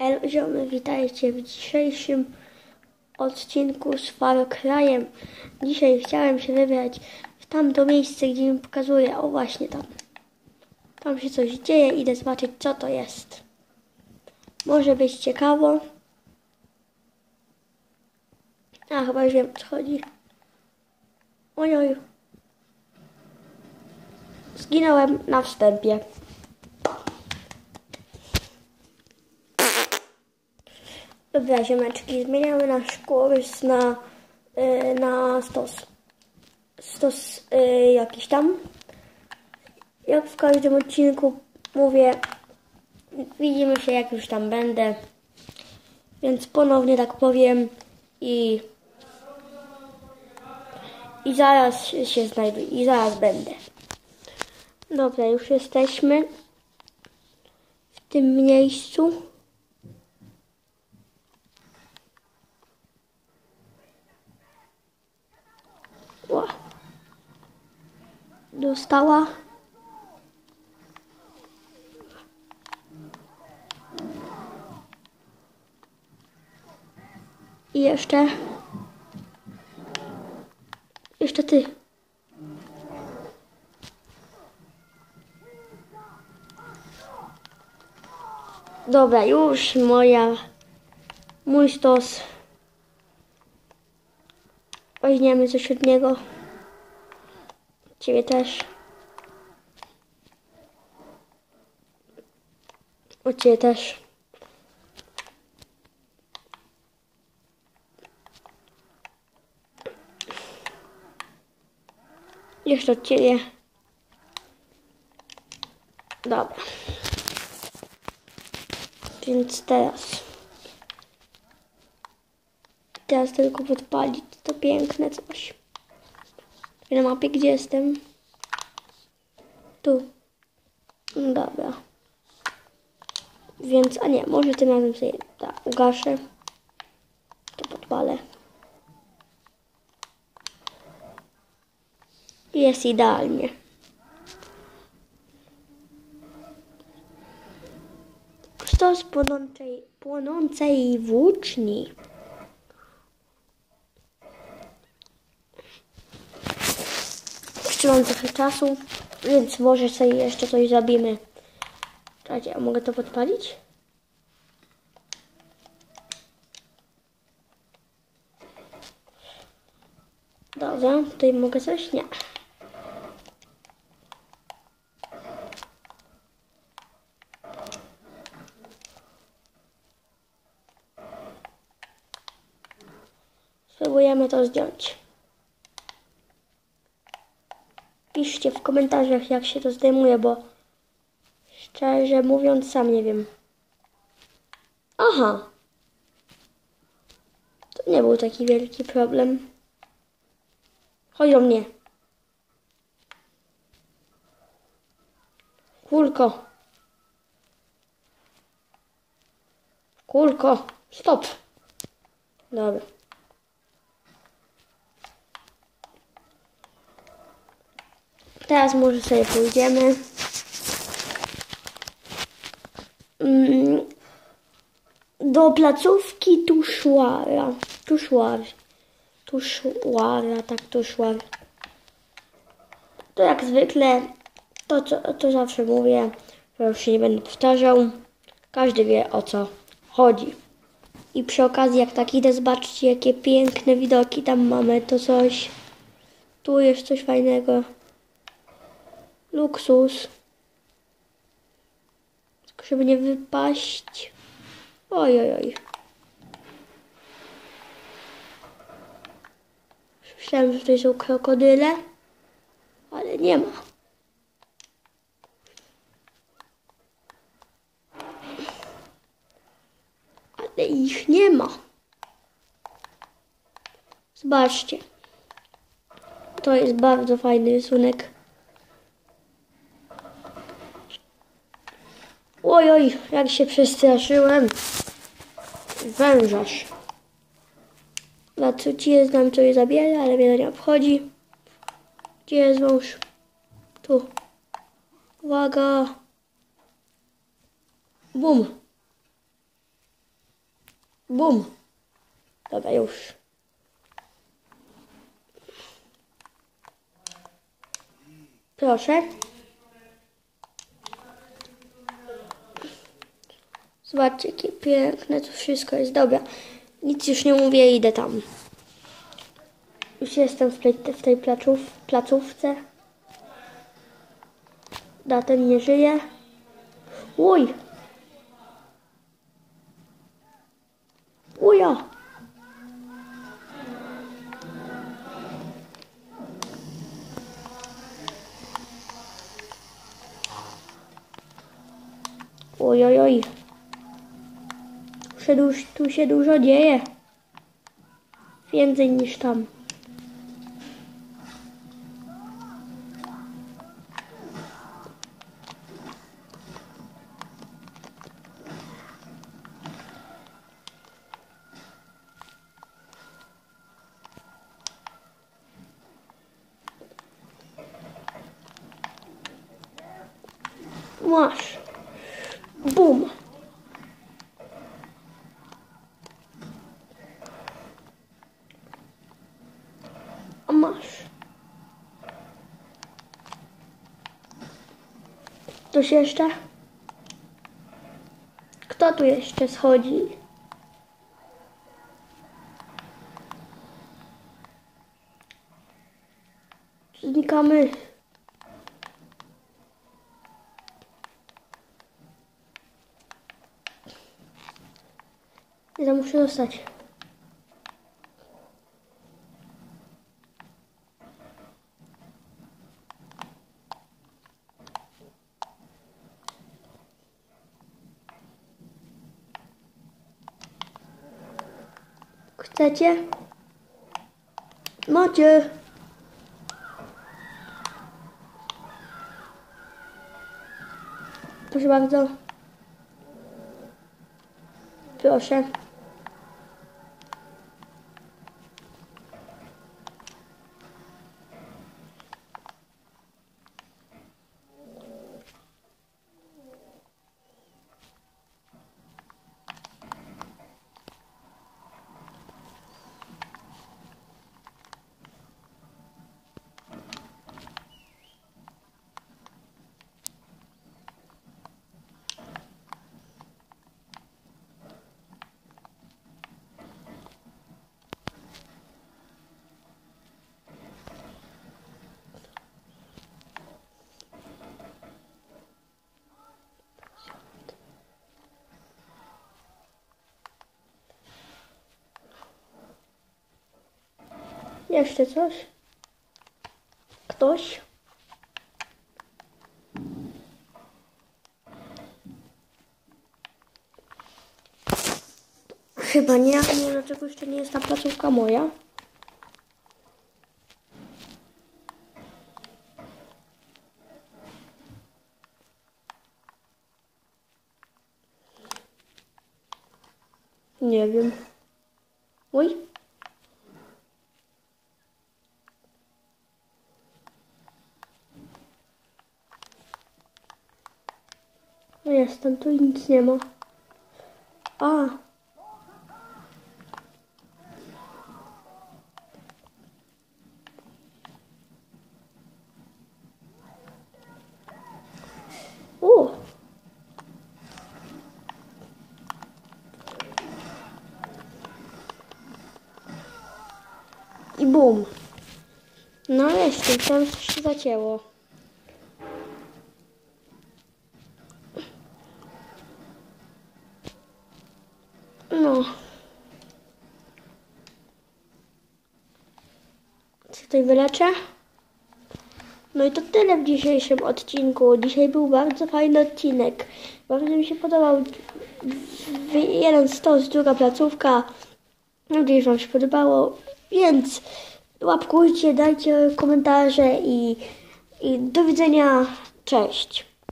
Ziomy, witajcie w dzisiejszym odcinku z Far Cry'em. Dzisiaj chciałem się wybrać w tamto miejsce, gdzie mi pokazuje. O, właśnie tam. Tam się coś dzieje, idę zobaczyć, co to jest. Może być ciekawo. A, chyba już wiem, o co chodzi. Ojoj. Zginąłem na wstępie. Dobra, ziomeczki, zmieniamy nasz kurs na stos jakiś tam. Jak w każdym odcinku mówię, widzimy się, jak już tam będę. Więc ponownie tak powiem i zaraz się znajduję, i zaraz będę. Dobra, już jesteśmy w tym miejscu. Dostała. I jeszcze ty. Dobra, już mój stos. Weźmiemy coś od niego. Ciebie też. Od ciebie też. Jeszcze od ciebie. Dobra. Więc teraz tylko podpalić to piękne coś. Na mapie, gdzie jestem? Tu. Dobra. Więc, a nie, może tym razem sobie ugaszę. To podpalę. Jest idealnie. Stos płonącej włóczni. Jeszcze mam trochę czasu, więc może sobie jeszcze coś zrobimy. Czekajcie, a mogę to podpalić? Dobra, tutaj mogę coś? Nie. Spróbujemy to zdjąć. Piszcie w komentarzach, jak się to zdejmuje, bo szczerze mówiąc sam nie wiem. Aha. To nie był taki wielki problem. Chodź o mnie. Kulko. Kulko. Stop. Dobra. Teraz może sobie pójdziemy. Do placówki Tuszłara. Tuszłar. To jak zwykle, to zawsze mówię, że już się nie będę powtarzał. Każdy wie, o co chodzi. I przy okazji, jak tak idę, zobaczcie, jakie piękne widoki tam mamy. To coś. Tu jest coś fajnego. Luksus. Tylko żeby nie wypaść. Oj. Myślałem, że tutaj są krokodyle, ale nie ma. Ale ich nie ma. Zobaczcie. To jest bardzo fajny rysunek. Oj, jak się przestraszyłem. Wężarz. Na co ci jest, nam coś zabiera, ale mnie to nie obchodzi. Gdzie jest wąż? Tu. Uwaga. Bum. Bum. Dobra, już. Proszę. Zobaczcie, jakie piękne to wszystko jest. Dobra, nic już nie mówię, idę tam. Już jestem w tej placówce. Ten nie żyje. Uj! Uja! Oj, oj, oj. Tu się dużo dzieje. Więcej niż tam. Masz. Bum. A masz. Coś jeszcze? Kto tu jeszcze schodzi? Znikamy. Ja muszę dostać. Chcecie? Macie. Proszę bardzo. Proszę. Jeszcze coś? Ktoś? Chyba nie, nie wiem dlaczego jeszcze nie jest ta placówka moja. Nie wiem. Oj. No jestem, tu nic nie ma. A. O. I bum. No jeszcze, tam coś się zacięło. No. Co tutaj wyleczę? No i to tyle w dzisiejszym odcinku. Dzisiaj był bardzo fajny odcinek. Bardzo mi się podobał jeden stos, druga placówka. Mam nadzieję, że wam się podobało. Więc łapkujcie, dajcie komentarze i do widzenia. Cześć.